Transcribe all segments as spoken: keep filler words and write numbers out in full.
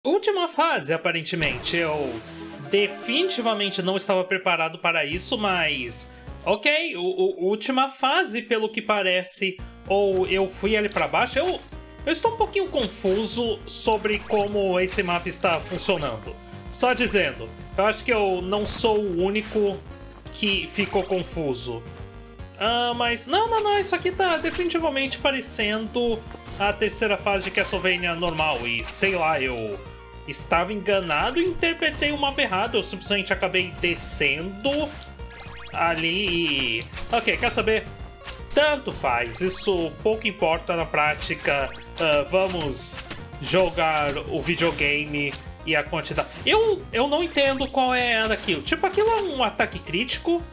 Última fase, aparentemente. Eu definitivamente não estava preparado para isso, mas... Ok, o, o, última fase, pelo que parece. Ou eu fui ali para baixo. Eu, eu estou um pouquinho confuso sobre como esse mapa está funcionando. Só dizendo, eu acho que eu não sou o único que ficou confuso. Ah, mas não, não, não, isso aqui tá definitivamente parecendo a terceira fase de Castlevania normal. E sei lá, eu estava enganado e interpretei o mapa errado. Eu simplesmente acabei descendo ali e... Ok, quer saber? Tanto faz, isso pouco importa na prática. Uh, vamos jogar o videogame e a quantidade... Eu, eu não entendo qual é daquilo. Tipo, aquilo é um ataque crítico.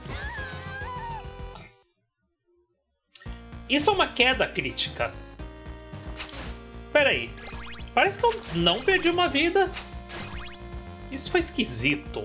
Isso é uma queda crítica. Pera aí. Parece que eu não perdi uma vida. Isso foi esquisito.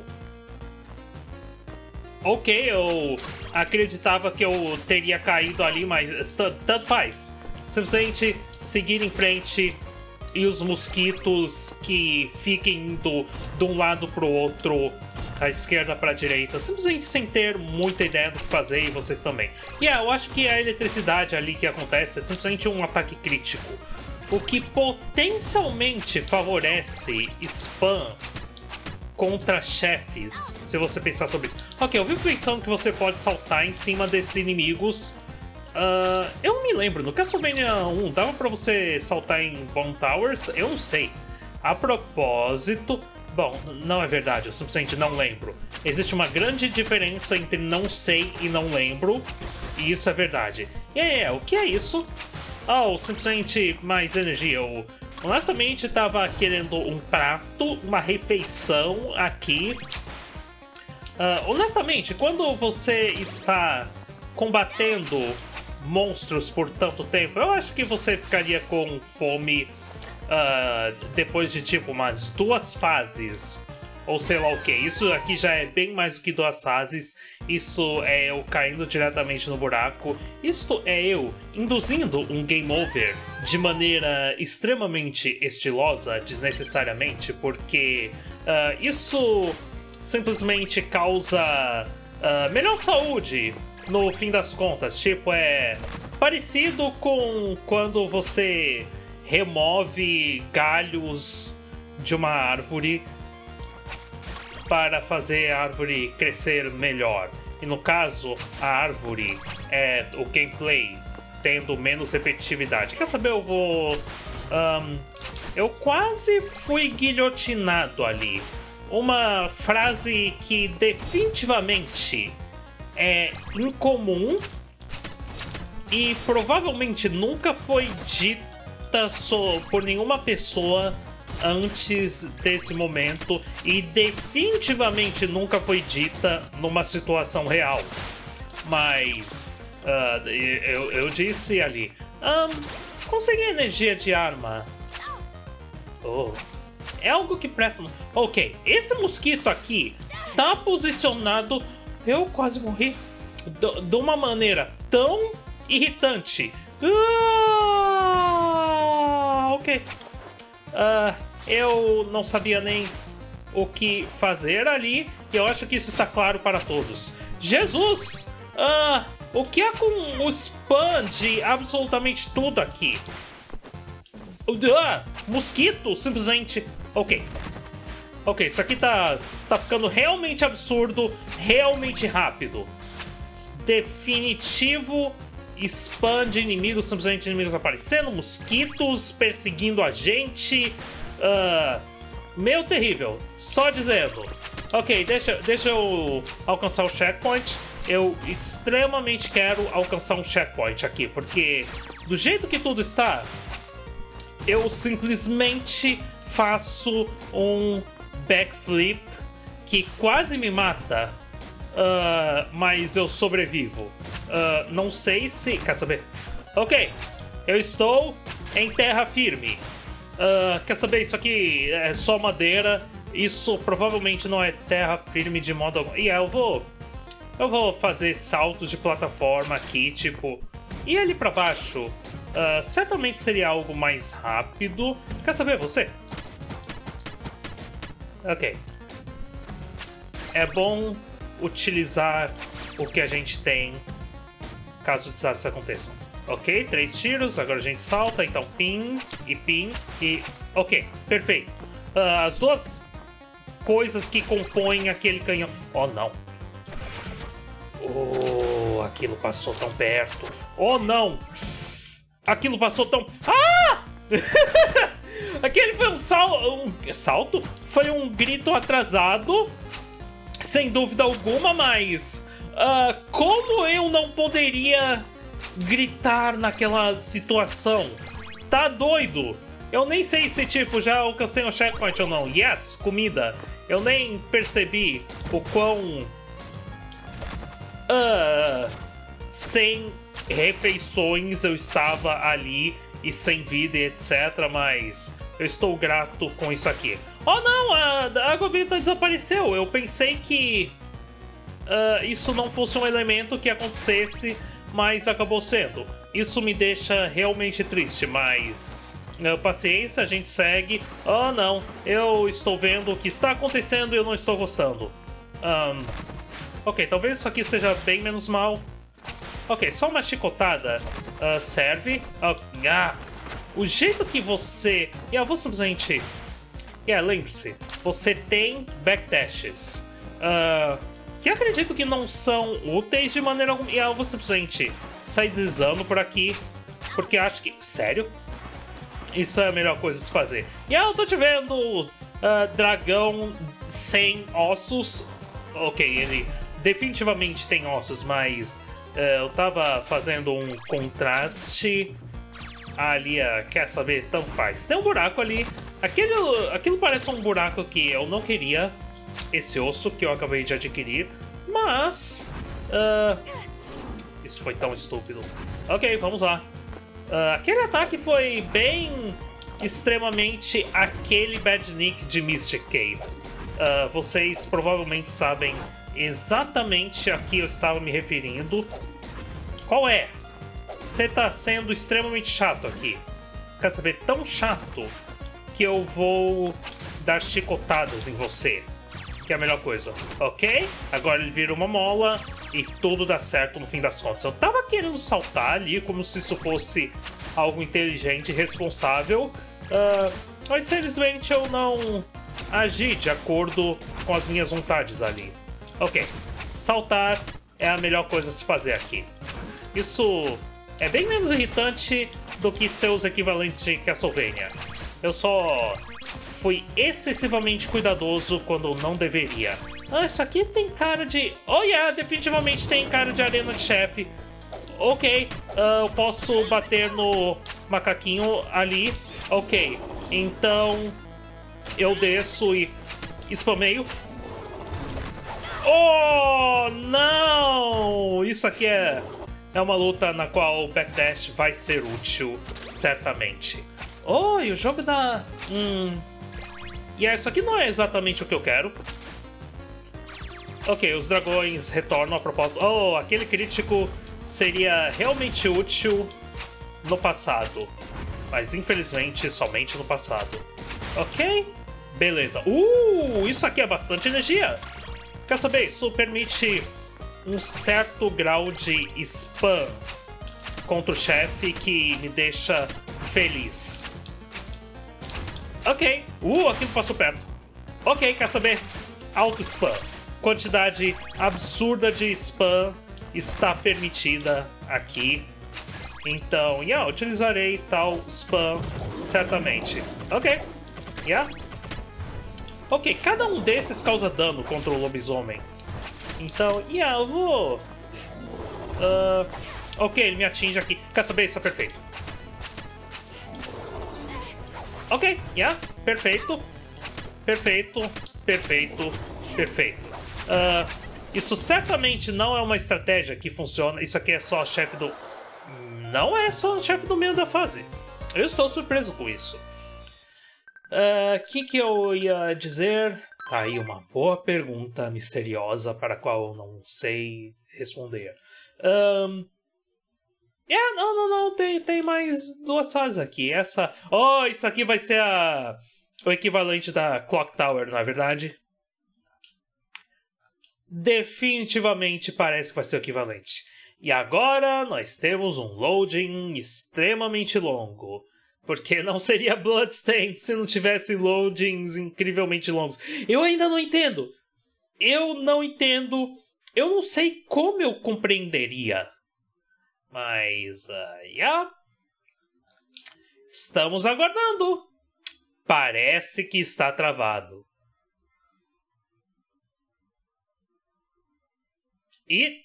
Ok, eu acreditava que eu teria caído ali, mas tanto faz. Simplesmente seguir em frente e os mosquitos que fiquem indo de um lado pro outro, da esquerda para a direita, simplesmente sem ter muita ideia do que fazer, e vocês também. E yeah, eu acho que a eletricidade ali que acontece é simplesmente um ataque crítico, o que potencialmente favorece spam contra chefes, se você pensar sobre isso. Ok, eu vi pensando que você pode saltar em cima desses inimigos. Uh, eu não me lembro, no Castlevania um dava pra você saltar em Bone Towers? Eu não sei. A propósito... Bom, não é verdade, eu simplesmente não lembro. Existe uma grande diferença entre não sei e não lembro, e isso é verdade. E é, o que é isso? Oh, simplesmente mais energia. Eu honestamente estava querendo um prato, uma refeição aqui. Uh, honestamente, quando você está combatendo monstros por tanto tempo, eu acho que você ficaria com fome uh, depois de tipo umas duas fases, ou sei lá o que. Isso aqui já é bem mais do que duas fases. Isso é eu caindo diretamente no buraco. Isto é eu induzindo um game over de maneira extremamente estilosa, desnecessariamente, porque uh, isso simplesmente causa uh, melhor saúde no fim das contas. Tipo, é parecido com quando você remove galhos de uma árvore para fazer a árvore crescer melhor. E no caso, a árvore é o gameplay tendo menos repetitividade. Quer saber? Eu vou... Um, eu quase fui guilhotinado ali. Uma frase que definitivamente é incomum e provavelmente nunca foi dita só por nenhuma pessoa antes desse momento, e definitivamente nunca foi dita numa situação real. Mas uh, eu, eu disse ali, um, consegui energia de arma. Oh, é algo que presta. Ok, esse mosquito aqui tá posicionado. Eu quase morri de, de uma maneira tão irritante. Ah, ok. Uh, eu não sabia nem o que fazer ali, e eu acho que isso está claro para todos. Jesus! Uh, o que é com o spam de absolutamente tudo aqui? Uh, mosquito, simplesmente... Ok. Ok, isso aqui tá, tá ficando realmente absurdo, realmente rápido. Definitivo... spam de inimigos, simplesmente inimigos aparecendo, mosquitos perseguindo a gente. Uh, meio terrível, só dizendo. Ok, deixa, deixa eu alcançar o checkpoint. Eu extremamente quero alcançar um checkpoint aqui, porque do jeito que tudo está, eu simplesmente faço um backflip que quase me mata. Uh, mas eu sobrevivo. Uh, não sei se... Quer saber? Ok, eu estou em terra firme. Uh, quer saber? Isso aqui é só madeira. Isso provavelmente não é terra firme de modo algum. E yeah, eu vou... Eu vou fazer saltos de plataforma aqui, tipo... E ali pra baixo? Uh, certamente seria algo mais rápido. Quer saber? Você? Ok. É bom utilizar o que a gente tem caso desastres aconteçam. Ok, três tiros, agora a gente salta, então pin e pin e... Ok, perfeito. Uh, as duas coisas que compõem aquele canhão... Oh, não. Oh, aquilo passou tão perto. Oh, não. Aquilo passou tão... Ah! Aquele foi um, sal... um salto? Foi um grito atrasado, sem dúvida alguma, mas... Uh, como eu não poderia gritar naquela situação? Tá doido? Eu nem sei se, tipo, já alcancei um checkpoint ou não. Yes, comida. Eu nem percebi o quão... Uh, sem refeições eu estava ali e sem vida e etcétera. Mas eu estou grato com isso aqui. Oh, não! A, a água benta desapareceu. Eu pensei que... Uh, isso não fosse um elemento que acontecesse, mas acabou sendo. Isso me deixa realmente triste, mas... Uh, paciência, a gente segue. Oh, não. Eu estou vendo o que está acontecendo e eu não estou gostando. Um, ok, talvez isso aqui seja bem menos mal. Ok, só uma chicotada uh, serve. Oh, ah, o jeito que você... Yeah, vou simplesmente... Yeah, lembre-se. Você tem backdashes. Uh, que acredito que não são úteis de maneira alguma. E eu vou simplesmente sair deslizando por aqui, porque acho que... Sério? Isso é a melhor coisa a se fazer. E eu tô te vendo, uh, dragão sem ossos. Ok, ele definitivamente tem ossos, mas uh, eu tava fazendo um contraste ali. Uh, quer saber? Tanto faz. Tem um buraco ali. Aquilo, aquilo parece um buraco que eu não queria. Esse osso que eu acabei de adquirir. Mas... Uh, isso foi tão estúpido. Ok, vamos lá. Uh, aquele ataque foi bem... extremamente aquele Badnik de Mystic Cave. Uh, vocês provavelmente sabem exatamente a que eu estava me referindo. Qual é? Você tá sendo extremamente chato aqui. Quer saber? Tão chato que eu vou dar chicotadas em você. Que é a melhor coisa. Ok? Agora ele vira uma mola e tudo dá certo no fim das contas. Eu tava querendo saltar ali como se isso fosse algo inteligente e responsável. Uh, mas felizmente eu não agi de acordo com as minhas vontades ali. Ok. Saltar é a melhor coisa a se fazer aqui. Isso é bem menos irritante do que seus equivalentes de Castlevania. Eu só... fui excessivamente cuidadoso quando não deveria. Ah, isso aqui tem cara de... Oh, yeah, definitivamente tem cara de arena de chefe. Ok, uh, eu posso bater no macaquinho ali. Ok, então eu desço e spameio. Oh, não! Isso aqui é, é uma luta na qual o backdash vai ser útil, certamente. Oh, e o jogo da... Hum... E yeah, isso aqui não é exatamente o que eu quero. Ok, os dragões retornam a propósito. Oh, aquele crítico seria realmente útil no passado. Mas infelizmente somente no passado. Ok, beleza. Uh, isso aqui é bastante energia. Quer saber? Isso permite um certo grau de spam contra o chefe que me deixa feliz. Ok. Uh, aquilo passou perto. Ok, quer saber? Auto spam. Quantidade absurda de spam está permitida aqui. Então, yeah, utilizarei tal spam certamente. Ok. Yeah. Ok, cada um desses causa dano contra o lobisomem. Então, yeah, eu vou... Uh, ok, ele me atinge aqui. Quer saber? Isso é perfeito. Ok, yeah, perfeito, perfeito, perfeito, perfeito. Uh, isso certamente não é uma estratégia que funciona. Isso aqui é só a chefe do... Não é só a chefe do meio da fase. Eu estou surpreso com isso. O uh, que que eu ia dizer? Tá aí uma boa pergunta misteriosa para a qual eu não sei responder. Um... Yeah, não, não, não, tem, tem mais duas fases aqui. Essa... Oh, isso aqui vai ser a... o equivalente da Clock Tower, não é verdade? Definitivamente parece que vai ser o equivalente. E agora nós temos um loading extremamente longo. Porque não seria Bloodstained se não tivesse loadings incrivelmente longos. Eu ainda não entendo. Eu não entendo. Eu não sei como eu compreenderia. Mas, uh, yeah. Estamos aguardando. Parece que está travado. E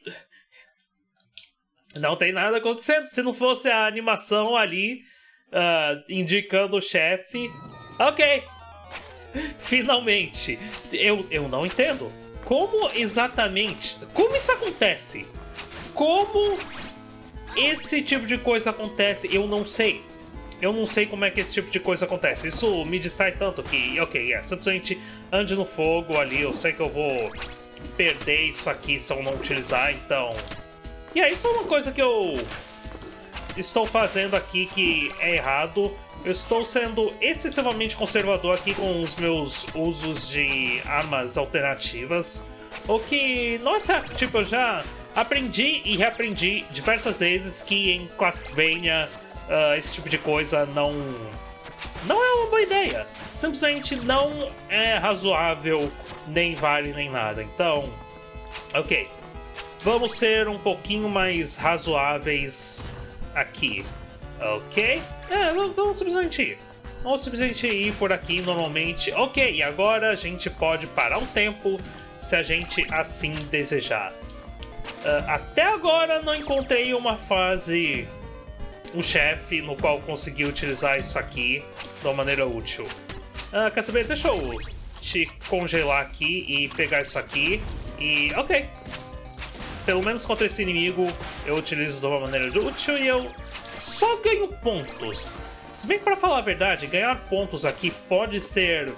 não tem nada acontecendo. Se não fosse a animação ali uh, indicando o chefe. Ok. Finalmente. Eu, eu não entendo. Como exatamente... Como isso acontece? Como esse tipo de coisa acontece? Eu não sei. Eu não sei como é que esse tipo de coisa acontece. Isso me distrai tanto que... Ok, é. Simplesmente ande no fogo ali. Eu sei que eu vou perder isso aqui se eu não utilizar, então... E aí, isso é uma coisa que eu estou fazendo aqui que é errado. Eu estou sendo excessivamente conservador aqui com os meus usos de armas alternativas. O que, nossa, tipo, eu já aprendi e reaprendi diversas vezes que em Castlevania uh, esse tipo de coisa não, não é uma boa ideia. Simplesmente não é razoável, nem vale, nem nada. Então, ok. Vamos ser um pouquinho mais razoáveis aqui. Ok? É, vamos simplesmente ir. Vamos simplesmente ir por aqui normalmente. Ok, e agora a gente pode parar um tempo se a gente assim desejar. Uh, até agora não encontrei uma fase, um chefe no qual consegui utilizar isso aqui de uma maneira útil. Uh, quer saber? Deixa eu te congelar aqui e pegar isso aqui. E ok. Pelo menos contra esse inimigo eu utilizo de uma maneira útil e eu só ganho pontos. Se bem que, pra falar a verdade, ganhar pontos aqui pode ser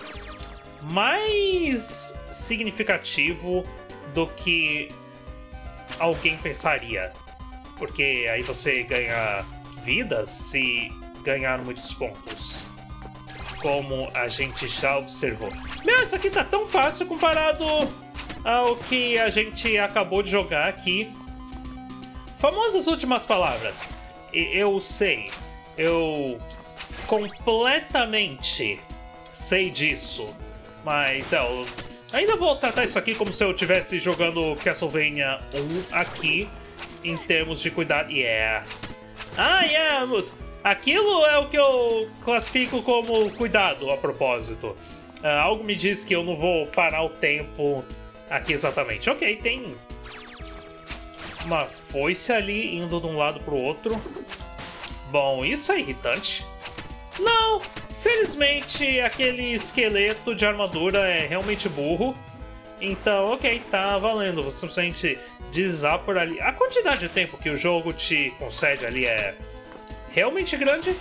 mais significativo do que alguém pensaria. Porque aí você ganha vidas se ganhar muitos pontos. Como a gente já observou. Meu, isso aqui tá tão fácil comparado ao que a gente acabou de jogar aqui. Famosas últimas palavras. Eu sei, eu completamente sei disso, mas é, eu ainda vou tratar isso aqui como se eu estivesse jogando Castlevania um aqui, em termos de cuidado. Yeah. Ah, yeah, aquilo é o que eu classifico como cuidado, a propósito. Uh, algo me diz que eu não vou parar o tempo aqui exatamente. Ok, tem uma foice ali indo de um lado pro outro. Bom, isso é irritante. Não, felizmente aquele esqueleto de armadura é realmente burro. Então, ok, tá valendo. Você simplesmente deslizar por ali. A quantidade de tempo que o jogo te concede ali é realmente grande.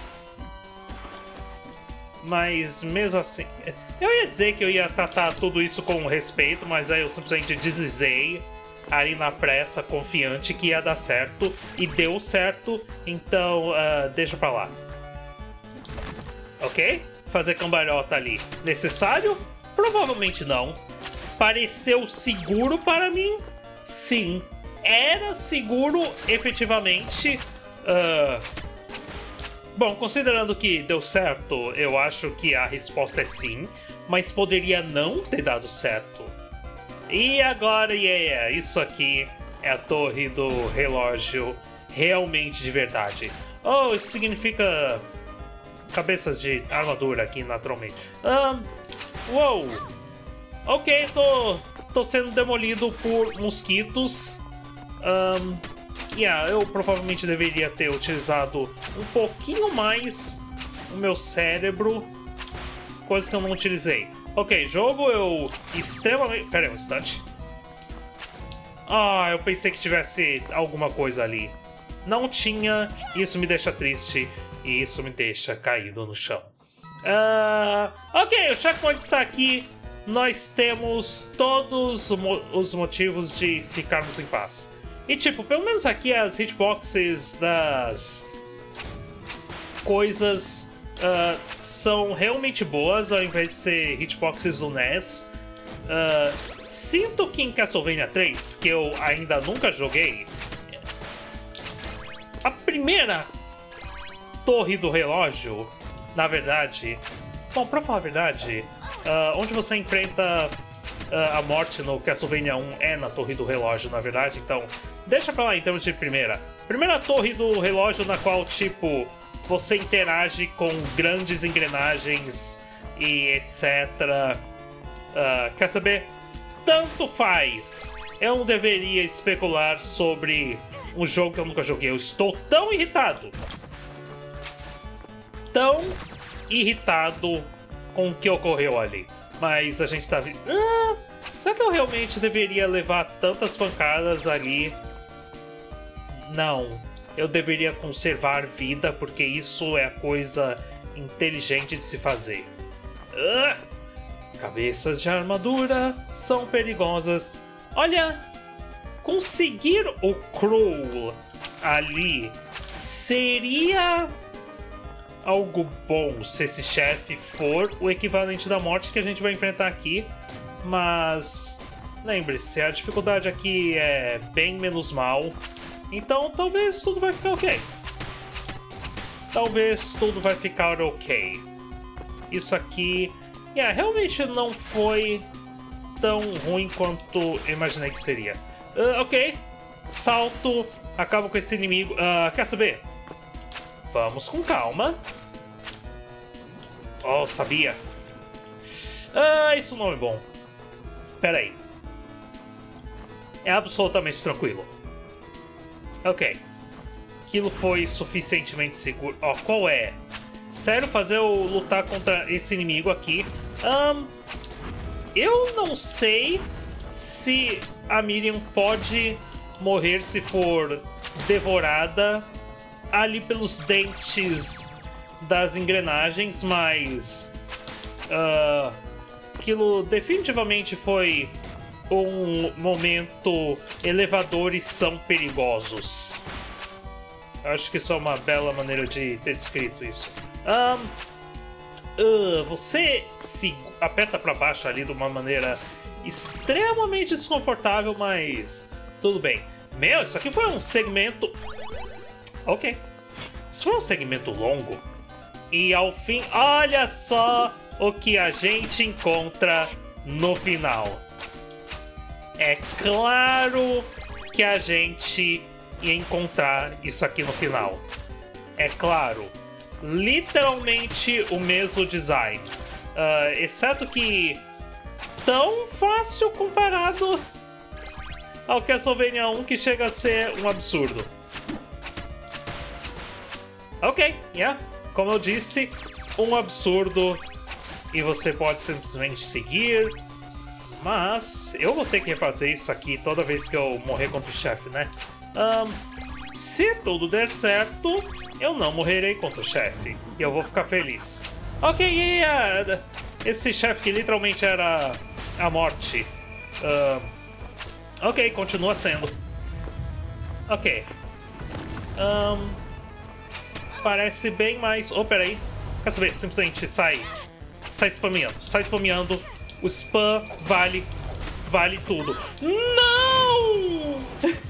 Mas mesmo assim... Eu ia dizer que eu ia tratar tudo isso com respeito, mas aí eu simplesmente deslizei ali na pressa, confiante que ia dar certo, e deu certo, então uh, deixa pra lá. Ok? Fazer cambalhota ali. Necessário? Provavelmente não. Pareceu seguro para mim? Sim. Era seguro, efetivamente. Uh... Bom, considerando que deu certo, eu acho que a resposta é sim, mas poderia não ter dado certo. E agora, yeah, yeah, isso aqui é a torre do relógio realmente de verdade. Oh, isso significa cabeças de armadura aqui, naturalmente. Um, uou! Ok, tô, tô sendo demolido por mosquitos. Um, yeah, eu provavelmente deveria ter utilizado um pouquinho mais o meu cérebro. Coisa que eu não utilizei. Ok, jogo eu extremamente... Pera aí um instante. Ah, eu pensei que tivesse alguma coisa ali. Não tinha, isso me deixa triste e isso me deixa caído no chão. Uh, ok, o checkpoint está aqui. Nós temos todos os motivos de ficarmos em paz. E tipo, pelo menos aqui as hitboxes das coisas uh, são realmente boas ao invés de ser hitboxes do N E S. Uh, sinto que em Castlevania três, que eu ainda nunca joguei, a primeira torre do relógio, na verdade... Bom, pra falar a verdade, uh, onde você enfrenta uh, a morte no Castlevania um é na torre do relógio, na verdade, então deixa pra lá em termos de primeira. Primeira torre do relógio na qual, tipo, você interage com grandes engrenagens e etcétera. Uh, quer saber? Tanto faz. Eu não deveria especular sobre um jogo que eu nunca joguei. Eu estou tão irritado. Tão irritado com o que ocorreu ali. Mas a gente tá... Ah, será que eu realmente deveria levar tantas pancadas ali? Não. Eu deveria conservar vida, porque isso é a coisa inteligente de se fazer. Ah, cabeças de armadura são perigosas. Olha, conseguir o Crow ali seria algo bom se esse chefe for o equivalente da morte que a gente vai enfrentar aqui. Mas lembre-se, a dificuldade aqui é bem menos mal. Então talvez tudo vai ficar ok. Talvez tudo vai ficar ok. Isso aqui... Yeah, realmente não foi tão ruim quanto eu imaginei que seria. Uh, ok. Salto. Acabo com esse inimigo. Uh, quer saber? Vamos com calma. Oh, sabia. Ah, isso não é bom. Pera aí. É absolutamente tranquilo. Ok. Aquilo foi suficientemente seguro. Ó, oh, qual é? Sério, fazer eu lutar contra esse inimigo aqui? Um, eu não sei se a Miriam pode morrer se for devorada ali pelos dentes das engrenagens, mas uh, aquilo definitivamente foi um momento. Elevadores são perigosos. Acho que isso é uma bela maneira de ter descrito isso. Um, uh, você se aperta para baixo ali de uma maneira extremamente desconfortável, mas tudo bem. Meu, isso aqui foi um segmento... Ok. Isso foi um segmento longo. E ao fim, olha só o que a gente encontra no final. É claro que a gente ia encontrar isso aqui no final. É claro. Literalmente o mesmo design. Uh, exceto que... tão fácil comparado ao Castlevania um que chega a ser um absurdo. Ok, yeah. Como eu disse, um absurdo e você pode simplesmente seguir. Mas eu vou ter que refazer isso aqui toda vez que eu morrer contra o chefe, né? Um, se tudo der certo, eu não morrerei contra o chefe. E eu vou ficar feliz. Ok, yeah. Esse chefe que literalmente era a morte. Uh, ok, continua sendo. Ok. Um, parece bem mais... Oh, peraí. Quer saber? Simplesmente sai. Sai spameando. Sai spameando. O spam vale... Vale tudo. Não!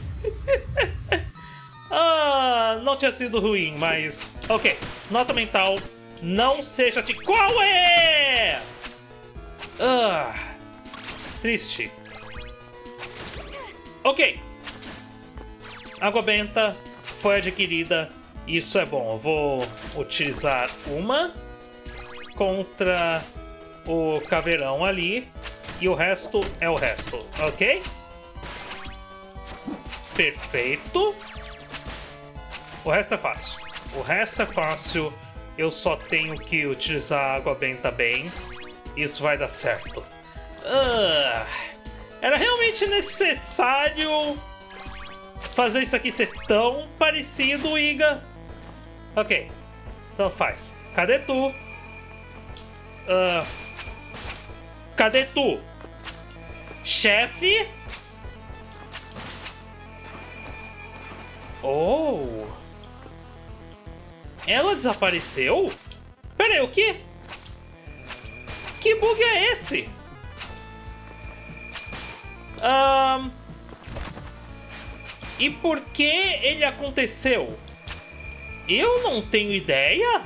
Ah, não tinha sido ruim, mas... Ok. Nota mental. Não seja de... Qual é? Ah... Triste. Ok. Água benta foi adquirida. Isso é bom. Eu vou utilizar uma contra o caveirão ali. E o resto é o resto. Ok? Perfeito. O resto é fácil. O resto é fácil. Eu só tenho que utilizar a água benta bem. Isso vai dar certo. Uh, era realmente necessário fazer isso aqui ser tão parecido, Iga? Ok, então faz. Cadê tu? Uh, cadê tu? Chefe? Oh! Ela desapareceu? Pera Pera aí, o quê? Que bug é esse? Um... E por que ele aconteceu? Eu não tenho ideia.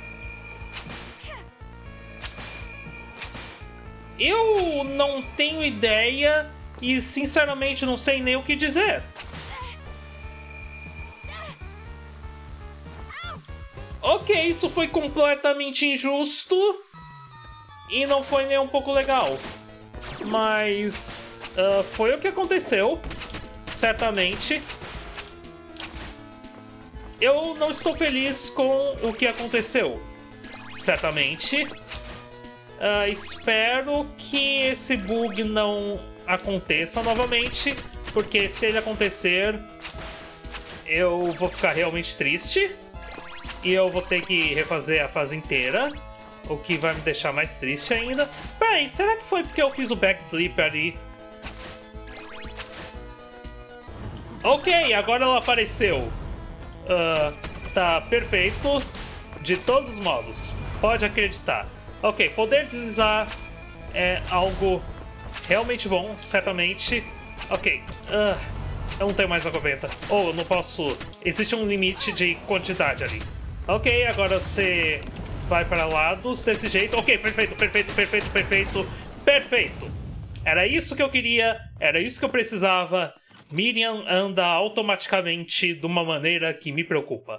Eu não tenho ideia e, sinceramente, não sei nem o que dizer. Ok, isso foi completamente injusto e não foi nem um pouco legal. Mas uh, foi o que aconteceu, certamente. Eu não estou feliz com o que aconteceu, certamente. Uh, espero que esse bug não aconteça novamente, porque se ele acontecer, eu vou ficar realmente triste e eu vou ter que refazer a fase inteira, o que vai me deixar mais triste ainda. Peraí, será que foi porque eu fiz o backflip ali? Ok, agora ela apareceu. Uh, tá perfeito de todos os modos, pode acreditar. Ok, poder deslizar é algo realmente bom, certamente. Ok, uh, eu não tenho mais água benta. Ou oh, eu não posso... Existe um limite de quantidade ali. Ok, agora você vai para lados desse jeito. Ok, perfeito, perfeito, perfeito, perfeito, perfeito. Era isso que eu queria, era isso que eu precisava. Miriam anda automaticamente de uma maneira que me preocupa.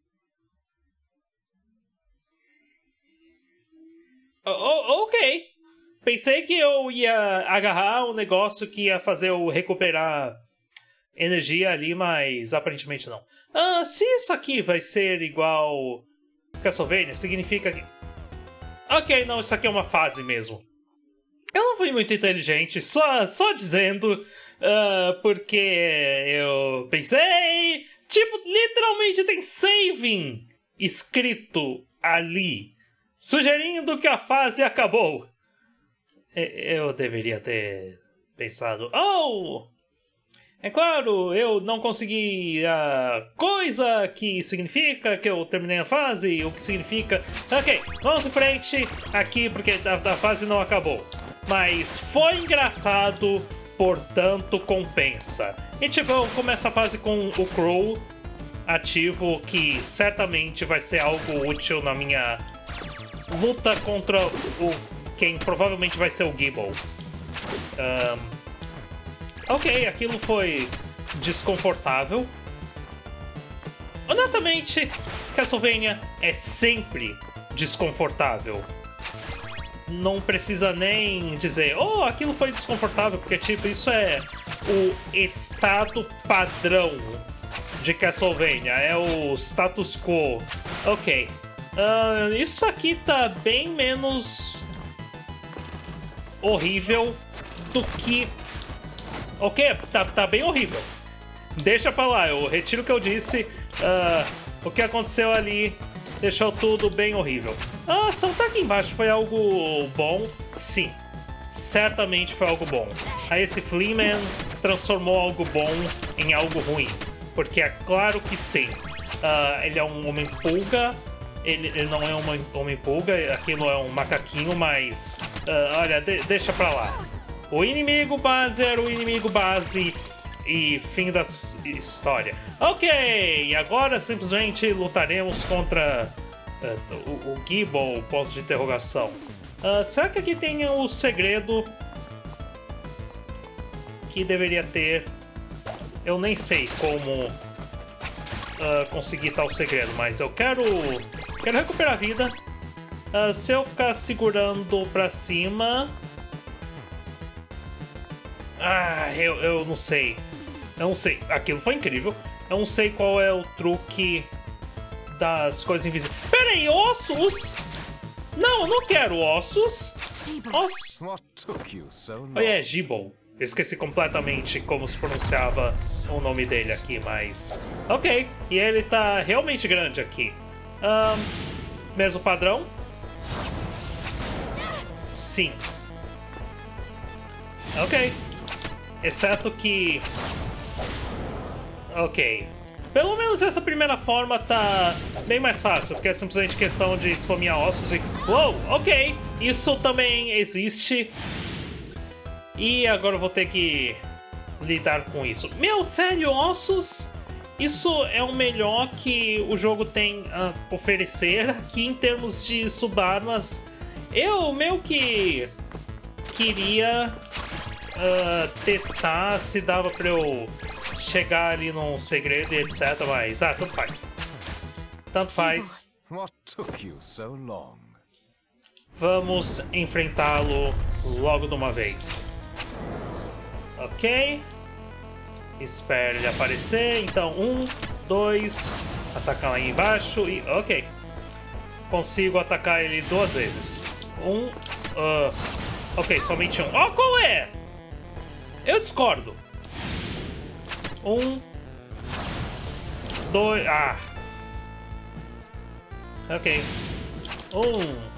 Oh, ok. Pensei que eu ia agarrar um negócio que ia fazer eu recuperar energia ali, mas aparentemente não. Ah, se isso aqui vai ser igual Castlevania, significa que... Ok, não, isso aqui é uma fase mesmo. Eu não fui muito inteligente, só, só dizendo, uh, porque eu pensei... Tipo, literalmente tem saving escrito ali, sugerindo que a fase acabou. Eu deveria ter pensado... Oh! É claro, eu não consegui a coisa que significa que eu terminei a fase, o que significa... Ok, vamos em frente aqui porque a, a fase não acabou. Mas foi engraçado, portanto compensa. E tipo, eu começo a fase com o Crow ativo, que certamente vai ser algo útil na minha luta contra o quem provavelmente vai ser o Gible. Um, ok, aquilo foi desconfortável. Honestamente, Castlevania é sempre desconfortável. Não precisa nem dizer, oh, aquilo foi desconfortável, porque tipo, isso é o estado padrão de Castlevania, é o status quo. Ok, uh, isso aqui tá bem menos horrível do que... Ok, tá, tá bem horrível. Deixa pra lá, eu retiro o que eu disse. Uh, o que aconteceu ali deixou tudo bem horrível. Ah, saltar aqui embaixo foi algo bom? Sim, certamente foi algo bom. Aí esse Fleaman transformou algo bom em algo ruim. Porque é claro que sim. Uh, ele é um homem-pulga. Ele, ele não é um homem-pulga, aquilo é um macaquinho, mas... Uh, olha, de, deixa pra lá. O inimigo base era o inimigo base e fim da história. Ok, agora simplesmente lutaremos contra uh, o, o Gible, ponto de interrogação. Uh, será que aqui tem o segredo que deveria ter? Eu nem sei como uh, conseguir tal segredo, mas eu quero, quero recuperar a vida. Uh, se eu ficar segurando pra cima... Ah, eu, eu não sei. Eu não sei. Aquilo foi incrível. Eu não sei qual é o truque das coisas invisíveis. Pera aí, ossos? Não, eu não quero ossos. Ossos. Oh, é Gible. Eu esqueci completamente como se pronunciava o nome dele aqui, mas... Ok. E ele tá realmente grande aqui. Um, mesmo padrão? Sim. Ok. Exceto que... Ok. Pelo menos essa primeira forma tá bem mais fácil, porque é simplesmente questão de spamear ossos e... Uou, ok, isso também existe. E agora eu vou ter que lidar com isso. Meu, sério, ossos? Isso é o melhor que o jogo tem a oferecer aqui em termos de subarmas. Eu meio que queria uh, testar se dava pra eu chegar ali num segredo e etc, mas ah, tanto faz. Tanto faz. Vamos enfrentá-lo logo de uma vez. Ok. Espera ele aparecer. Então, um, dois. Atacar lá embaixo e... Ok. Consigo atacar ele duas vezes. Um. Uh, ok, somente um. Oh, qual é? Eu discordo. Um. Dois. Ah. Ok. Um.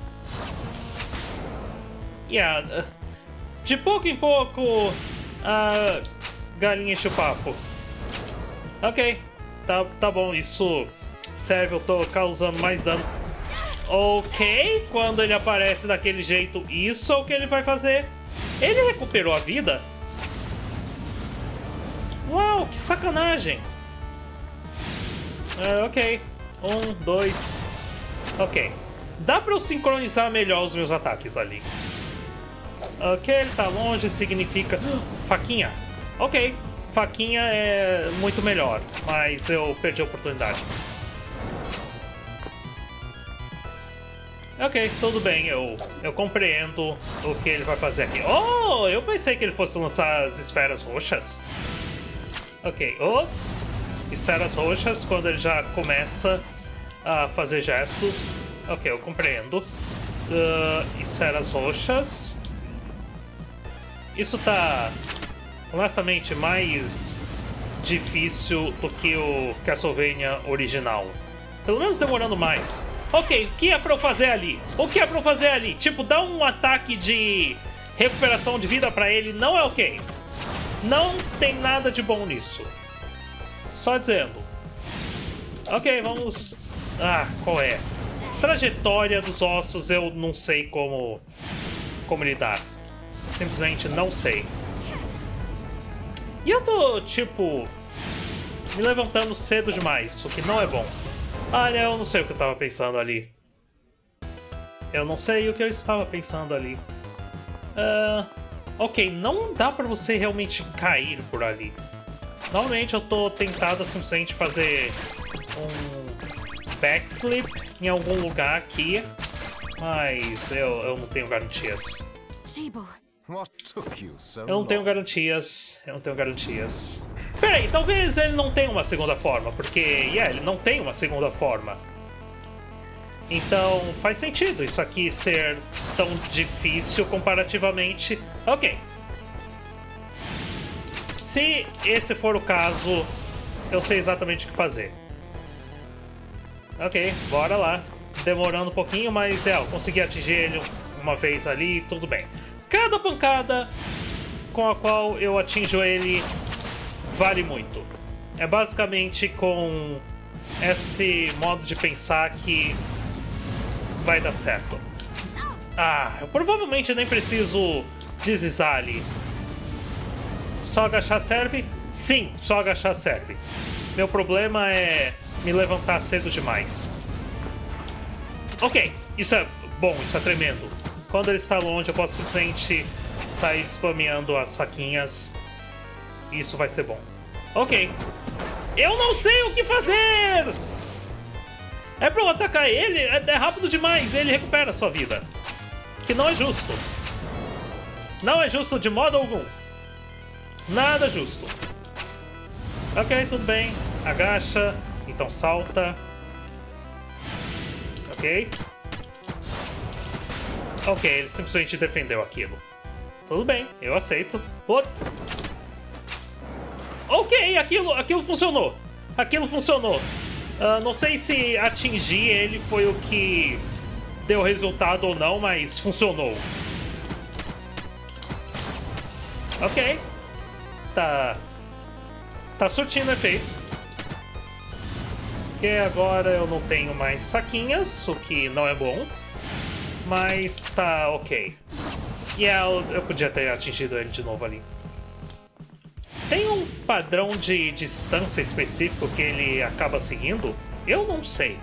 Yeah. De pouco em pouco, a galinha enche o papo. Ok. Tá, tá bom, isso serve, eu tô causando mais dano. Ok, quando ele aparece daquele jeito, isso é o que ele vai fazer. Ele recuperou a vida? Uau, que sacanagem. Uh, ok. Um, dois. Ok. Dá pra eu sincronizar melhor os meus ataques ali. Ok, ele tá longe, significa... Faquinha. Ok. Faquinha é muito melhor, mas eu perdi a oportunidade. Ok, tudo bem, eu, eu compreendo o que ele vai fazer aqui. Oh, eu pensei que ele fosse lançar as esferas roxas. Ok, oh, esferas roxas quando ele já começa a fazer gestos. Ok, eu compreendo. Uh, esferas roxas. Isso tá honestamente mais difícil do que o Castlevania original. Pelo menos demorando mais. Ok, o que é pra eu fazer ali? O que é pra eu fazer ali? Tipo, dar um ataque de recuperação de vida pra ele não é ok. Não tem nada de bom nisso. Só dizendo. Ok, vamos... Ah, qual é? Trajetória dos ossos eu não sei como... Como lidar. Simplesmente não sei. E eu tô, tipo... Me levantando cedo demais, o que não é bom. Olha, eu não sei o que eu tava pensando ali. Eu não sei o que eu estava pensando ali. Uh, ok, não dá pra você realmente cair por ali. Normalmente eu tô tentado a simplesmente fazer um backflip em algum lugar aqui. Mas eu, eu não tenho garantias. Eu não tenho garantias. Eu não tenho garantias. Peraí, talvez ele não tenha uma segunda forma, porque, yeah, ele não tem uma segunda forma. Então, faz sentido isso aqui ser tão difícil comparativamente. Ok. Se esse for o caso, eu sei exatamente o que fazer. Ok, bora lá. Demorando um pouquinho, mas, é, eu consegui atingir ele uma vez ali, tudo bem. Cada pancada com a qual eu atinjo ele vale muito. É basicamente com esse modo de pensar que vai dar certo. Ah, eu provavelmente nem preciso deslizar ali. Só agachar serve? Sim, só agachar serve. Meu problema é me levantar cedo demais. Ok, isso é bom, isso é tremendo. Quando ele está longe, eu posso simplesmente sair spameando as saquinhas. Isso vai ser bom. Ok. Eu não sei o que fazer! É pra eu atacar ele? É, é rápido demais. Ele recupera a sua vida. Que não é justo. Não é justo de modo algum. Nada justo. Ok, tudo bem. Agacha. Então salta. Ok. Ok, ele simplesmente defendeu aquilo. Tudo bem, eu aceito. Oh. Ok, aquilo, aquilo funcionou. Aquilo funcionou. Uh, não sei se atingir ele foi o que deu resultado ou não, mas funcionou. Ok. Tá... Tá surtindo efeito. Ok, agora eu não tenho mais saquinhas, o que não é bom. Mas tá ok. E yeah, eu, eu podia ter atingido ele de novo ali. Tem um padrão de distância específico que ele acaba seguindo? Eu não sei.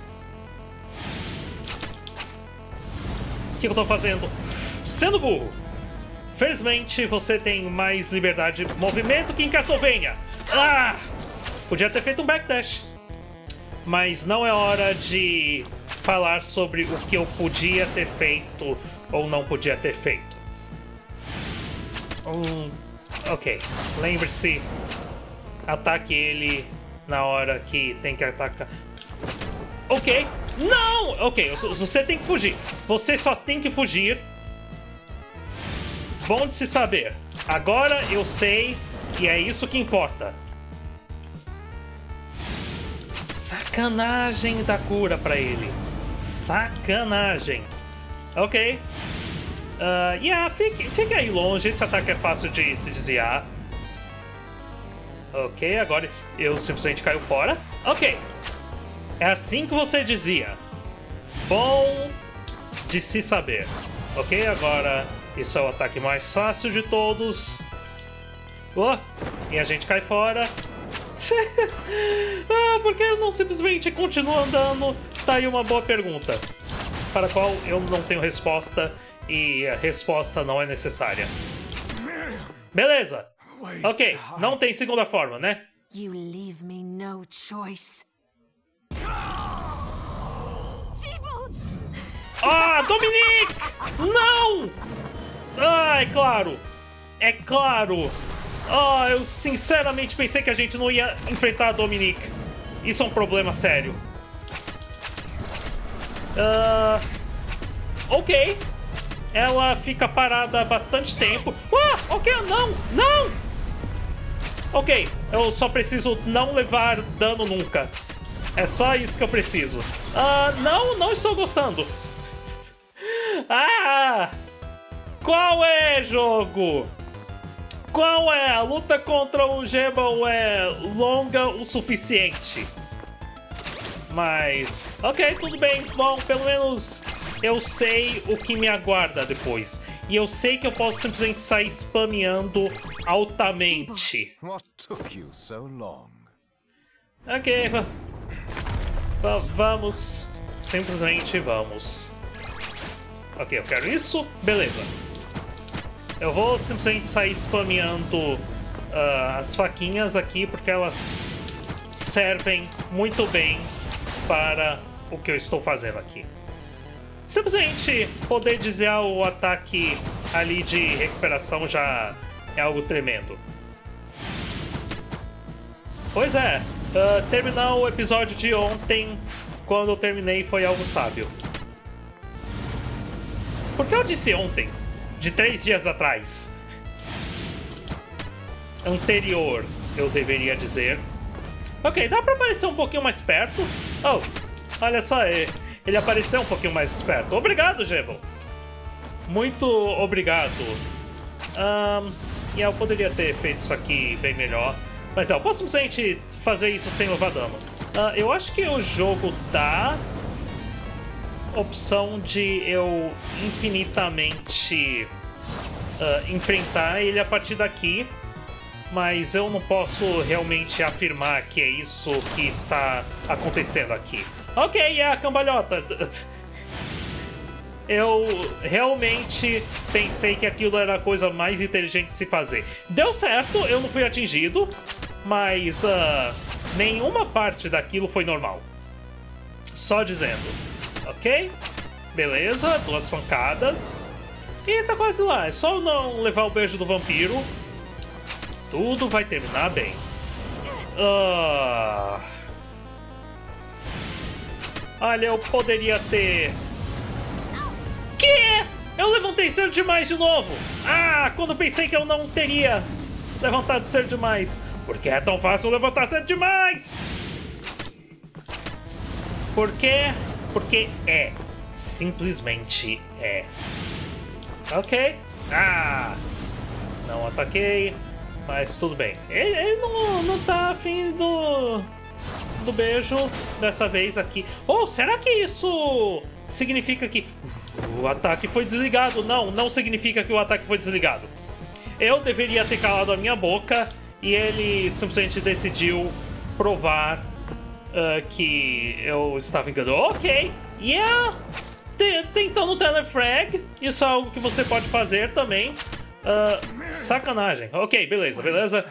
O que eu tô fazendo? Sendo burro. Felizmente você tem mais liberdade de movimento que em Castlevania. Ah! Podia ter feito um backdash. Mas não é hora de falar sobre o que eu podia ter feito ou não podia ter feito. Hum, ok. Lembre-se, ataque ele na hora que tem que atacar. Ok. Não! Ok, você tem que fugir. Você só tem que fugir. Bom de se saber. Agora eu sei e é isso que importa. Sacanagem da cura pra ele. Sacanagem. Ok. Uh, yeah, fique, fique aí longe. Esse ataque é fácil de se desviar. Ok, agora eu simplesmente caio fora. Ok. É assim que você dizia. Bom de se saber. Ok, agora isso é o ataque mais fácil de todos. Oh, e a gente cai fora. Ah, por que eu não simplesmente continuo andando? Tá aí uma boa pergunta, para a qual eu não tenho resposta e a resposta não é necessária. Beleza. Ok, não tem segunda forma, né? You leave me no choice. Ah, Dominique! Não! Ah, é claro. É claro. Ah, eu sinceramente pensei que a gente não ia enfrentar a Dominique. Isso é um problema sério. Uh, ok. Ela fica parada há bastante tempo. Ah, ok, não, não! Ok, eu só preciso não levar dano nunca. É só isso que eu preciso. Uh, não, não estou gostando. Ah! Qual é, jogo? Qual é? A luta contra o Gebel é longa o suficiente. Mas... ok, tudo bem. Bom, pelo menos eu sei o que me aguarda depois. E eu sei que eu posso simplesmente sair spameando altamente. What took you so long? Ok, va va vamos. Simplesmente vamos. Ok, eu quero isso. Beleza. Eu vou simplesmente sair spameando uh, as faquinhas aqui, porque elas servem muito bem para o que eu estou fazendo aqui. Simplesmente poder desviar o ataque ali de recuperação já é algo tremendo. Pois é, uh, terminar o episódio de ontem, quando eu terminei, foi algo sábio. Por que eu disse ontem? De três dias atrás. Anterior, eu deveria dizer. Ok, dá pra aparecer um pouquinho mais perto. Oh, olha só, ele apareceu um pouquinho mais perto. Obrigado, Gebel. Muito obrigado. Um, e eu poderia ter feito isso aqui bem melhor. Mas é, eu posso simplesmente fazer isso sem levar dano. Uh, eu acho que o jogo dá opção de eu infinitamente uh, enfrentar ele a partir daqui, mas eu não posso realmente afirmar que é isso que está acontecendo aqui. Ok, é a cambalhota. Eu realmente pensei que aquilo era a coisa mais inteligente de se fazer. Deu certo, eu não fui atingido, mas uh, nenhuma parte daquilo foi normal. Só dizendo. Ok, beleza, duas pancadas. E tá quase lá, é só não levar o beijo do vampiro. Tudo vai terminar bem. Uh... Olha, eu poderia ter... Que? Eu levantei cedo demais de novo. Ah, quando pensei que eu não teria levantado cedo demais. Por que é tão fácil levantar cedo demais? Por quê? Porque é. Simplesmente é. Ok. Ah! Não ataquei. Mas tudo bem. Ele, ele não, não tá afim do... do beijo. Dessa vez aqui. Oh, será que isso significa que o ataque foi desligado? Não, não significa que o ataque foi desligado. Eu deveria ter calado a minha boca e ele simplesmente decidiu provar uh, que eu estava enganado. Ok, yeah! Tentando telefrag, isso é algo que você pode fazer também. Uh, sacanagem. Ok, beleza, beleza.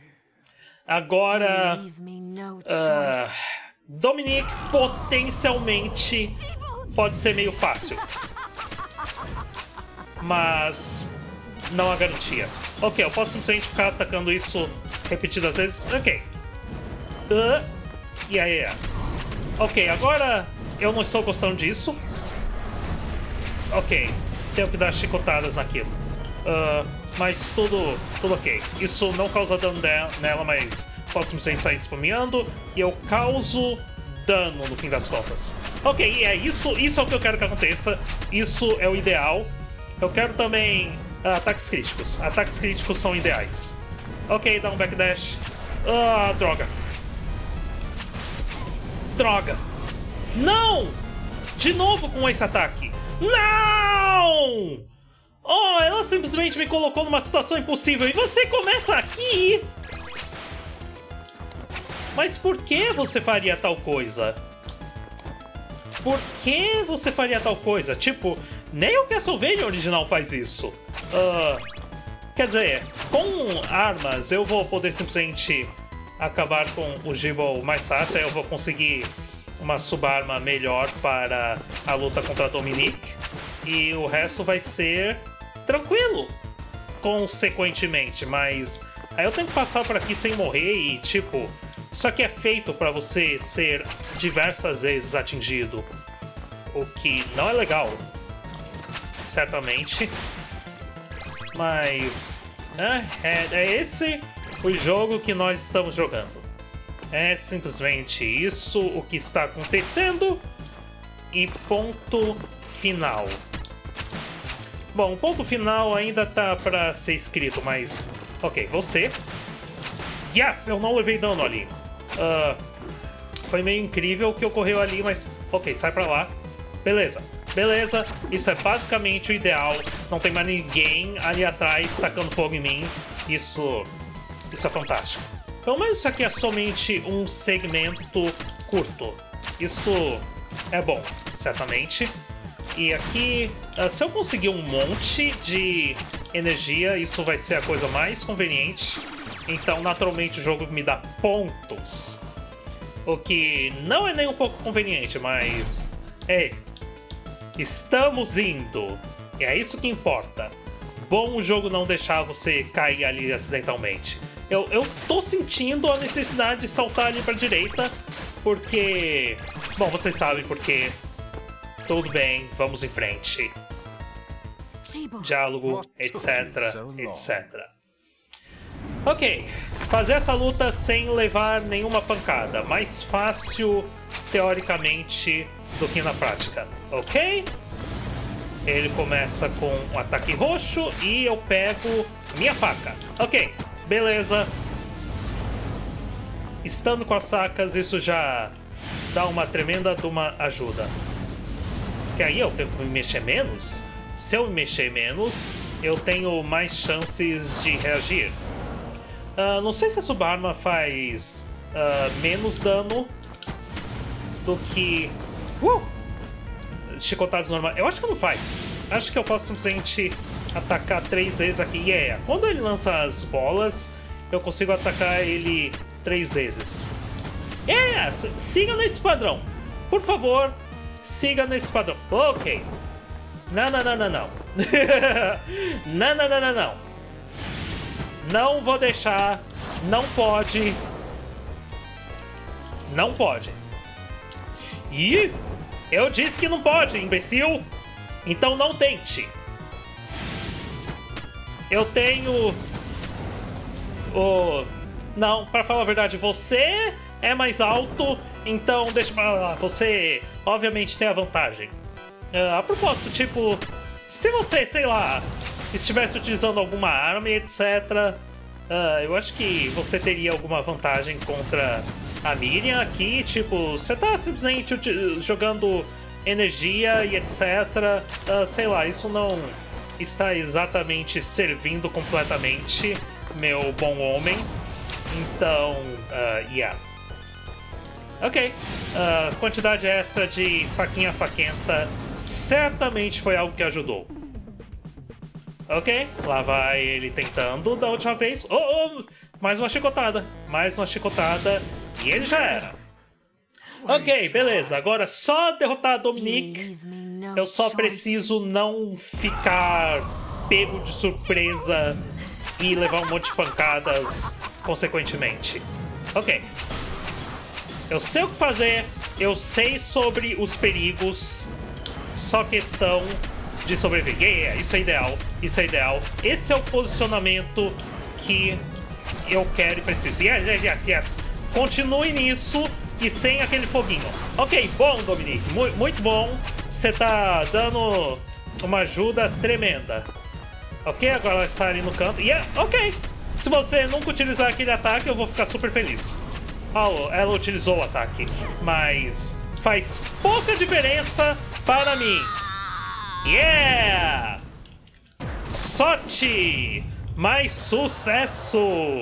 Agora, uh, Dominic potencialmente pode ser meio fácil, mas não há garantias. Ok, eu posso simplesmente ficar atacando isso repetidas vezes. Ok. Uh, yeah, yeah. Ok, agora eu não estou gostando disso. Ok, tenho que dar chicotadas naquilo. Uh, mas tudo, tudo ok. Isso não causa dano nela, mas posso simplesmente sair spameando e eu causo dano no fim das contas. Ok, e é isso, isso é o que eu quero que aconteça. Isso é o ideal. Eu quero também uh, ataques críticos. Ataques críticos são ideais. Ok, dá um backdash. Ah, droga. Droga. Não! De novo com esse ataque. Não! Oh, ela simplesmente me colocou numa situação impossível e você começa aqui? Mas por que você faria tal coisa? Por que você faria tal coisa? Tipo, nem o Castlevania original faz isso. Uh, quer dizer, com armas eu vou poder simplesmente acabar com o Gible mais fácil. Aí eu vou conseguir uma subarma melhor para a luta contra a Dominic. E o resto vai ser tranquilo, consequentemente. Mas aí eu tenho que passar por aqui sem morrer e, tipo, isso aqui é feito para você ser diversas vezes atingido. O que não é legal, certamente. Mas é, é, é esse o jogo que nós estamos jogando. É simplesmente isso o que está acontecendo e ponto final. Bom, o ponto final ainda tá pra ser escrito, mas... Ok, você... Yes! Eu não levei dano ali. Uh, foi meio incrível o que ocorreu ali, mas... Ok, sai pra lá. Beleza. Beleza, isso é basicamente o ideal. Não tem mais ninguém ali atrás tacando fogo em mim. Isso... Isso é fantástico. Pelo menos isso aqui é somente um segmento curto. Isso é bom, certamente. E aqui, uh, se eu conseguir um monte de energia, isso vai ser a coisa mais conveniente. Então, naturalmente, o jogo me dá pontos. O que não é nem um pouco conveniente, mas... Ei, estamos indo. E é isso que importa. Bom o jogo não deixar você cair ali acidentalmente. Eu, eu estou sentindo a necessidade de saltar ali para a direita, porque... Bom, vocês sabem porque... Tudo bem, vamos em frente. Diálogo, etc, etcétera. Ok, fazer essa luta sem levar nenhuma pancada. Mais fácil, teoricamente, do que na prática. Ok? Ele começa com um ataque roxo e eu pego minha faca. Ok, beleza. Estando com as facas, isso já dá uma tremenda de uma ajuda. Que aí eu tenho que me mexer menos. Se eu me mexer menos, eu tenho mais chances de reagir. Uh, não sei se a subarma faz uh, menos dano do que uh, chicotadas normais. Eu acho que não faz. Acho que eu posso simplesmente atacar três vezes aqui. E yeah. Quando ele lança as bolas, eu consigo atacar ele três vezes. Yeah, siga nesse padrão. Por favor, siga nesse padrão. Ok. Não, não, não, não, não. Não, não, não, não, não. Não vou deixar. Não pode. Não pode. Ih, eu disse que não pode, imbecil. Então não tente. Eu tenho... O... Não, pra falar a verdade, você é mais alto, então deixa pra lá. Você, obviamente, tem a vantagem. Uh, a propósito, tipo, se você, sei lá, estivesse utilizando alguma arma e etcétera, uh, eu acho que você teria alguma vantagem contra a Miriam aqui, tipo, você tá simplesmente jogando energia e etcétera. Uh, sei lá, isso não está exatamente servindo completamente meu bom homem. Então, uh, yeah. Ok, uh, quantidade extra de faquinha faquenta certamente foi algo que ajudou. Ok, lá vai ele tentando da última vez. Oh, oh, mais uma chicotada, mais uma chicotada e ele já era. Ok, beleza, agora só derrotar a Dominique. Eu só preciso não ficar pego de surpresa e levar um monte de pancadas consequentemente. Ok. Eu sei o que fazer, eu sei sobre os perigos, só questão de sobreviver. Yeah, isso é ideal, isso é ideal. Esse é o posicionamento que eu quero e preciso. Yes, yes, yes, yes. Continue nisso e sem aquele foguinho. Ok, bom, Dominique, mu muito bom. Você tá dando uma ajuda tremenda. Ok, agora ela está ali no canto. Yeah, ok. Se você nunca utilizar aquele ataque, eu vou ficar super feliz. Oh, ela utilizou o ataque, mas faz pouca diferença para mim. Yeah! Sorte! Mais sucesso!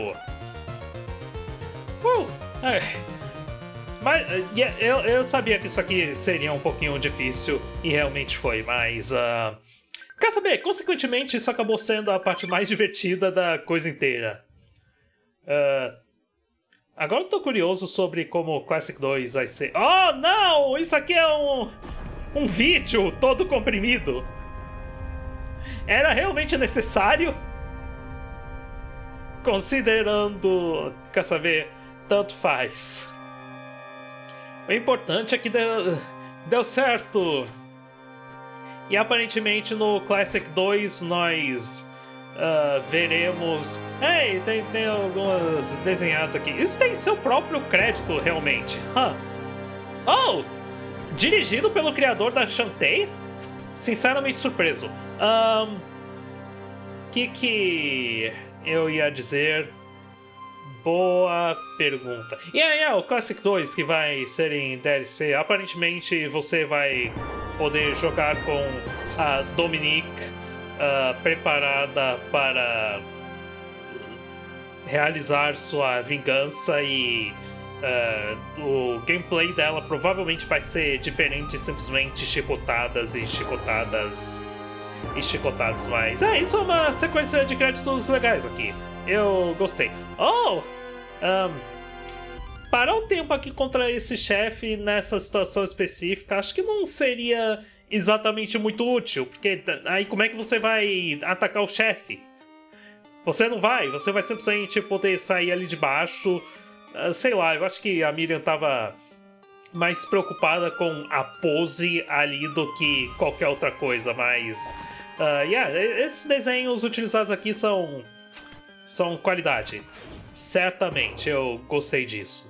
Uh, é. Mas yeah, eu, eu sabia que isso aqui seria um pouquinho difícil e realmente foi, mas... Uh, quer saber? Consequentemente, isso acabou sendo a parte mais divertida da coisa inteira. Uh, Agora eu tô curioso sobre como o Classic dois vai ser... Oh, não! Isso aqui é um... um vídeo todo comprimido. Era realmente necessário? Considerando... Quer saber? Tanto faz. O importante é que deu, deu certo. E aparentemente no Classic dois nós... Uh, veremos... Ei, tem, tem algumas desenhadas aqui. Isso tem seu próprio crédito, realmente. Huh. Oh! Dirigido pelo criador da Shantae? Sinceramente surpreso. O um, que que eu ia dizer? Boa pergunta. E yeah, yeah, o Classic dois que vai ser em D L C. Aparentemente você vai poder jogar com a Dominique Uh, preparada para realizar sua vingança e uh, o gameplay dela provavelmente vai ser diferente de simplesmente chicotadas e chicotadas e chicotadas, mas é, isso é uma sequência de créditos legais aqui. Eu gostei. Oh! Um, parar um tempo aqui contra esse chefe nessa situação específica acho que não seria exatamente muito útil, porque aí como é que você vai atacar o chefe? Você não vai, você vai simplesmente poder sair ali de baixo. Uh, sei lá, eu acho que a Miriam tava mais preocupada com a pose ali do que qualquer outra coisa, mas... Uh, yeah, esses desenhos utilizados aqui são... são qualidade. Certamente, eu gostei disso.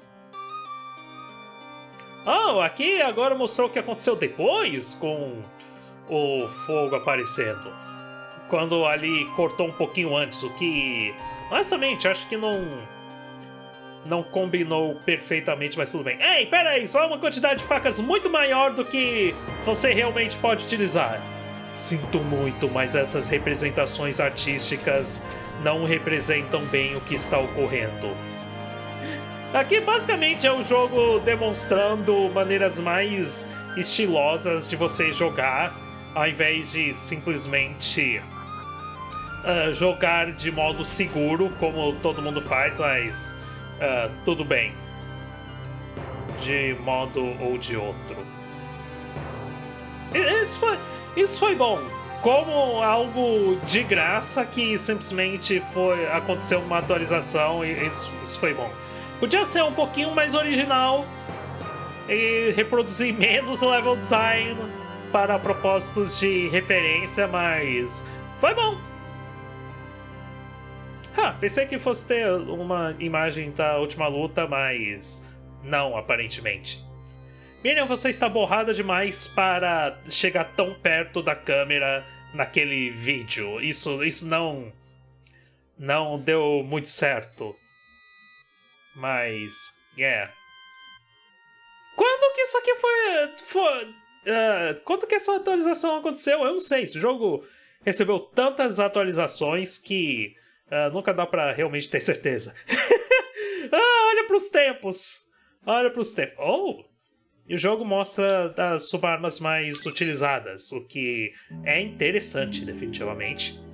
Oh, aqui agora mostrou o que aconteceu depois com o fogo aparecendo. Quando ali cortou um pouquinho antes, o que... honestamente, acho que não... não combinou perfeitamente, mas tudo bem. Ei, pera aí, só uma quantidade de facas muito maior do que você realmente pode utilizar. Sinto muito, mas essas representações artísticas não representam bem o que está ocorrendo. Aqui basicamente é o jogo demonstrando maneiras mais estilosas de você jogar, ao invés de simplesmente uh, jogar de modo seguro, como todo mundo faz, mas uh, tudo bem. De modo ou de outro. Isso foi, isso foi bom. Como algo de graça que simplesmente foi, aconteceu uma atualização e isso, isso foi bom. Podia ser um pouquinho mais original e reproduzir menos level design para propósitos de referência, mas foi bom. Ah, pensei que fosse ter uma imagem da última luta, mas não, aparentemente. Miriam, você está borrada demais para chegar tão perto da câmera naquele vídeo. Isso, isso não, não deu muito certo. Mas, yeah. que isso aqui foi... foi uh, quanto que essa atualização aconteceu? Eu não sei. Esse jogo recebeu tantas atualizações que uh, nunca dá pra realmente ter certeza. Ah, olha pros tempos. Olha pros tempos. Oh! E o jogo mostra as subarmas mais utilizadas, o que é interessante, definitivamente.